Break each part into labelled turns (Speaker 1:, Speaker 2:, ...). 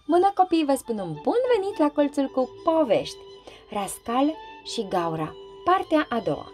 Speaker 1: Bună copii, vă spun un bun venit la colțul cu povești. Rascal și Gaura, partea a doua.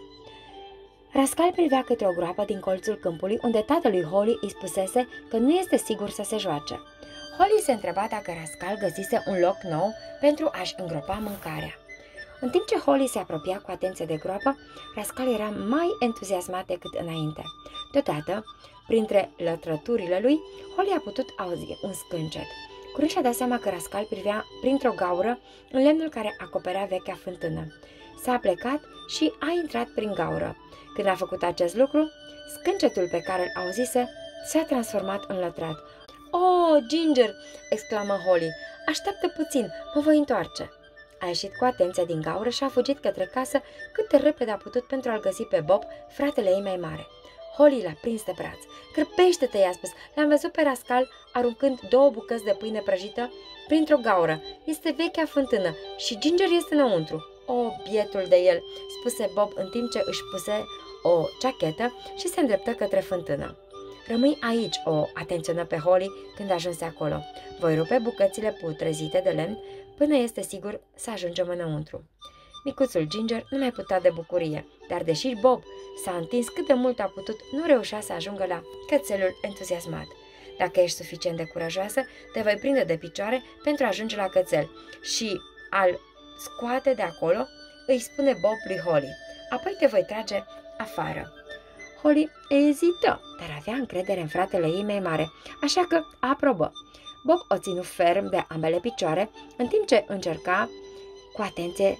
Speaker 1: Rascal privea către o groapă din colțul câmpului unde tatălui Holly îi spusese că nu este sigur să se joace. Holly se întreba dacă Rascal găsise un loc nou pentru a-și îngropa mâncarea. În timp ce Holly se apropia cu atenție de groapă, Rascal era mai entuziasmat decât înainte. Deodată, printre lătrăturile lui, Holly a putut auzi un scâncet. Curând și-a dat seama că Rascal privea printr-o gaură în lemnul care acoperea vechea fântână. S-a plecat și a intrat prin gaură. Când a făcut acest lucru, scâncetul pe care îl auzise s-a transformat în lătrat. "Oh, Ginger!" exclamă Holly. "Așteaptă puțin, mă voi întoarce." A ieșit cu atenție din gaură și a fugit către casă cât de repede a putut pentru a-l găsi pe Bob, fratele ei mai mare. Holly l-a prins de braț. "Grăbește-te!" i-a spus. "L-am văzut pe Rascal aruncând 2 bucăți de pâine prăjită printr-o gaură. Este vechea fântână și Ginger este înăuntru." "O, bietul de el!" spuse Bob în timp ce își puse o ceachetă și se îndreptă către fântână. "Rămâi aici," o atenționă pe Holly când ajunse acolo. "Voi rupe bucățile putrezite de lemn până este sigur să ajungem înăuntru." Micuțul Ginger nu mai putea de bucurie, dar deși Bob s-a întins cât de mult a putut, nu reușea să ajungă la cățelul entuziasmat. "Dacă ești suficient de curajoasă, te voi prinde de picioare pentru a ajunge la cățel și al scoate de acolo," îi spune Bob lui Holly. "Apoi te voi trage afară." Holly ezită, dar avea încredere în fratele ei mai mare, așa că aprobă. Bob o ținu ferm de ambele picioare, în timp ce încerca cu atenție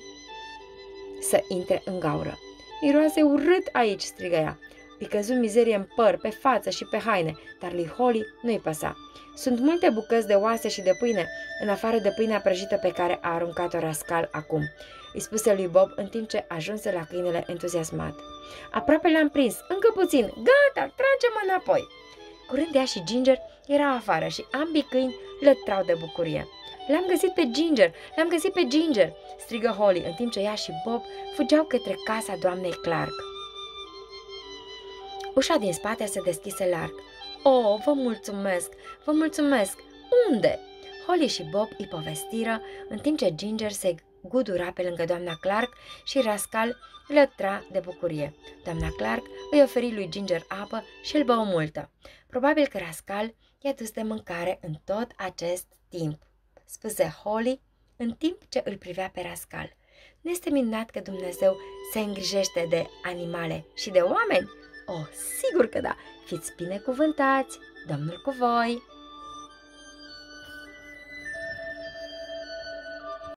Speaker 1: să intre în gaură. "Miroase urât aici," strigă ea. Îi căzu mizerie în păr, pe față și pe haine, dar lui Holly nu-i păsa. "Sunt multe bucăți de oase și de pâine, în afară de pâinea prăjită pe care a aruncat-o Rascal acum," îi spuse lui Bob în timp ce ajunse la câinele entuziasmat. "Aproape l-am prins, încă puțin, gata, tragem înapoi." Curând ea și Ginger erau afară și ambii câini lătrau de bucurie. "L-am găsit pe Ginger! L-am găsit pe Ginger!" strigă Holly, în timp ce ea și Bob fugeau către casa doamnei Clark. Ușa din spate se deschise larg. "Oh, vă mulțumesc! Vă mulțumesc! Unde?" Holly și Bob îi povestiră, în timp ce Ginger se gudura pe lângă doamna Clark și Rascal lătra de bucurie. Doamna Clark îi oferi lui Ginger apă și îl bău multă. "Probabil că Rascal i-a dus de mâncare în tot acest timp," spuse Holly, în timp ce îl privea pe Rascal. "Nu este minunat că Dumnezeu se îngrijește de animale și de oameni?" "Oh, sigur că da! Fiți binecuvântați! Domnul cu voi!"